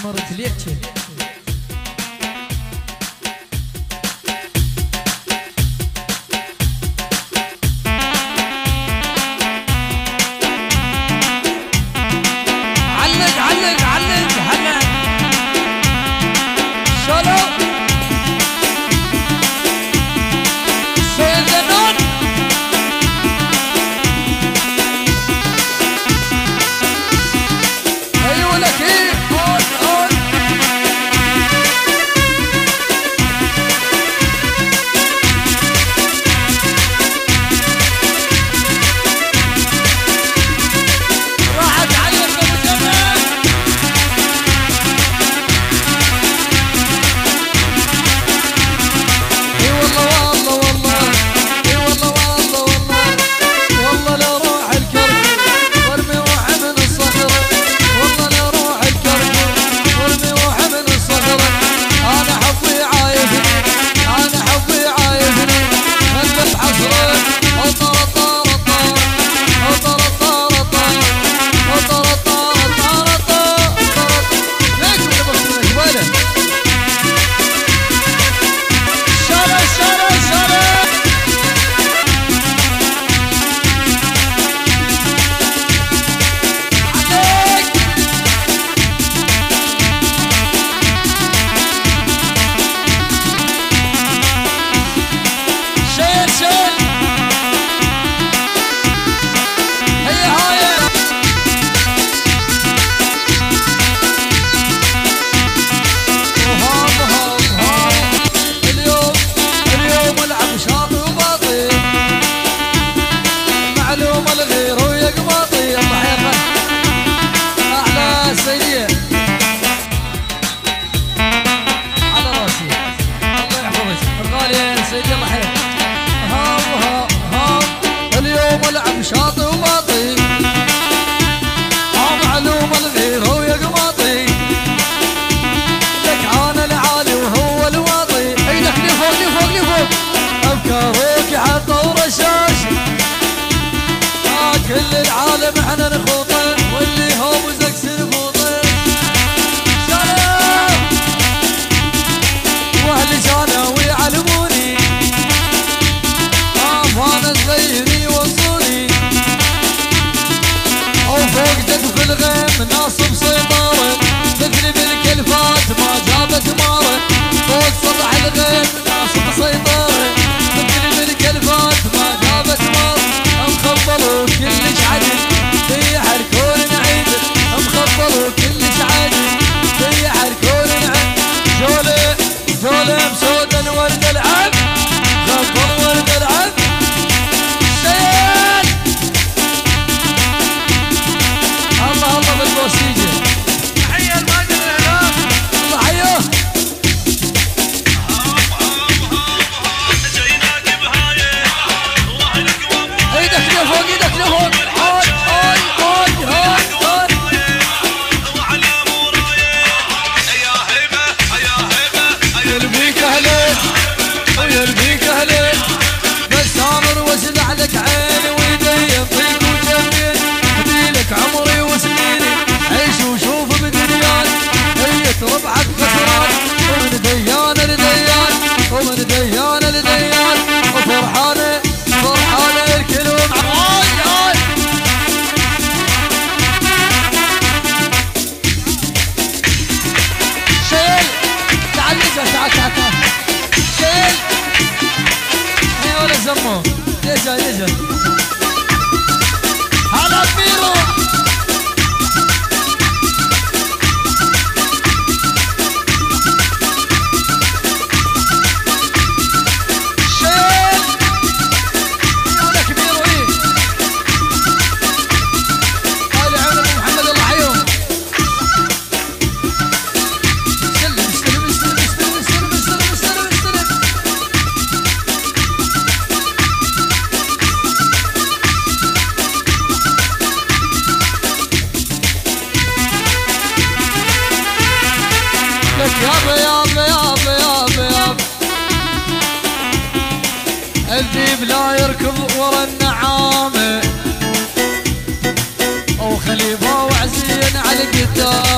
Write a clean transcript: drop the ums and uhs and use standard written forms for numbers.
مرت ليتشي علق علق علق هلا شلو سيد النون ايوه لك ايه قول قول راحت عليك ابو جمال اي والله والله والله اي والله والله والله والله لو روح الكركب وارمي روحي من الصخره والله لو روح الكركب وارمي روحي من الصخره انا حبي عايفني انا حبي عايفني خلف حصره وطر طار طار وطر طار طار وطر طار طار طار ليش اللي بصير ولا شارع شارع شارع عليك شيل شيل هي هاي وهاب هاب هاب اليوم العب شاطئ وباطي معلومة الغير ويقباطي الله يرحمه أحلى السيدية على راسي الله يحفظك الغالية السيدية الله يحفظك هاب وهاب هاب اليوم العب شاطئ وباطي معلومة الغير ويقباطي لك عانى العالي وهو الواطي ايدك لفوق لفوق لفوق افكاروك حطوا رشاش كل العالم احنا نخوطه واللي هو مزكس نفوطه سلام واهلي كانوا يعلموني فانا صغيري يوصوني وفوق جد في الغيم ناصب سيطره مثلي بالكلفات ما جابت ماره فوق سطح الغيم ناصب سيطره مثلي بالكلفات ما جابت ماره مخبلوا كلش عدل ضيع الكون نعيد مخبلوا كلش عدل ضيع الكون نعيد جولة جولة مسودة الورد العب خبر ورد العب شيل الله الله بالبوسيجة تحية الماجد الإعلام الله حيوه ايدك لفوق ايدك لفوق هاي هاي هاي هاي يربيك اهلك ويربيك اهلك بس امر واسد عليك عيني ويدي يطيق وجنبين بديلك عمري وسنيني عيش وشوف بدنياك هي ربعك خسران ومن ديان لديان ومن ديان لديان وفرحانه فرحانه الكلهم هاي هاي شيل تعال نزل تعال تعال تعال شيل ايه ولا زمو نزل نزل هلا بيرو شيل ولا كبير ايه هاي عون ابو محمد الله حيهم استلم استلم استلم استلم استلم استلم استلم استلم لك يابا يابا يابا يابا يابا الذيب لا يركض ورا النعامة وخليفة وعزين على القدام